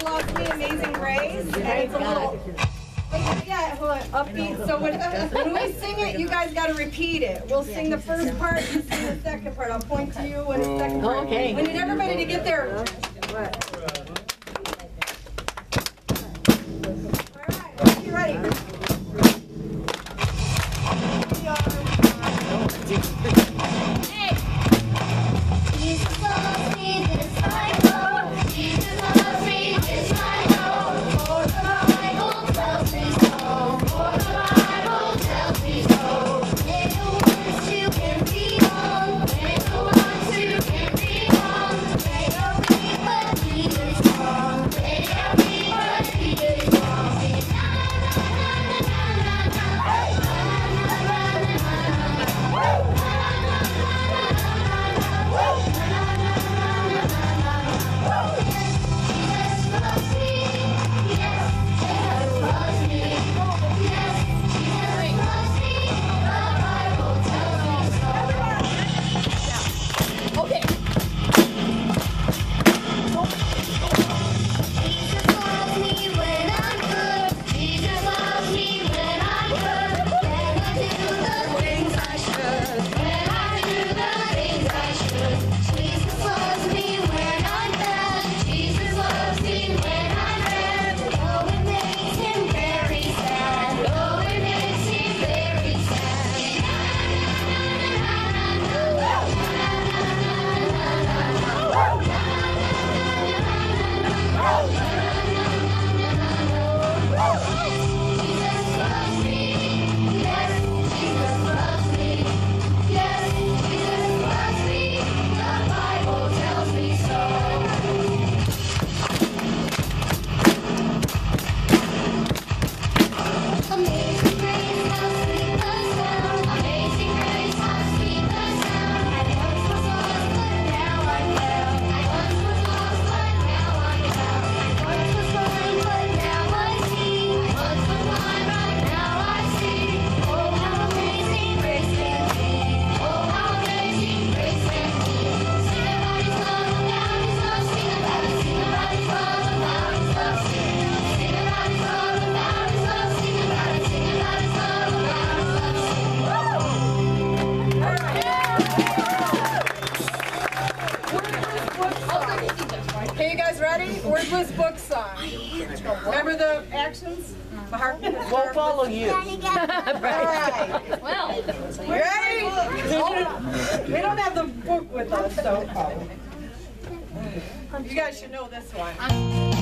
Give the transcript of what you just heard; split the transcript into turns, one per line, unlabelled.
Loves Me, Amazing Grace, and it's a little, yeah, hold on, upbeat. So when we sing it, you guys got to repeat it. We'll sing the first part, you sing the second part. I'll point to you when the second part.
Okay.
We need everybody to get there. All right, are you ready?
Jesus loves me, this I know. Jesus loves me, this I know. For the Bible tells me so. For the Bible tells me so. They're the ones who can be on. They're the ones who can be on. They are weak, but He is strong. They are weak, but He is strong. Sing na na na na na na na.
Okay, you guys ready? Wordless book song. Remember the actions?
We'll follow you.
All right.
Well,
You ready? We don't have the book with us, so you guys should know this one.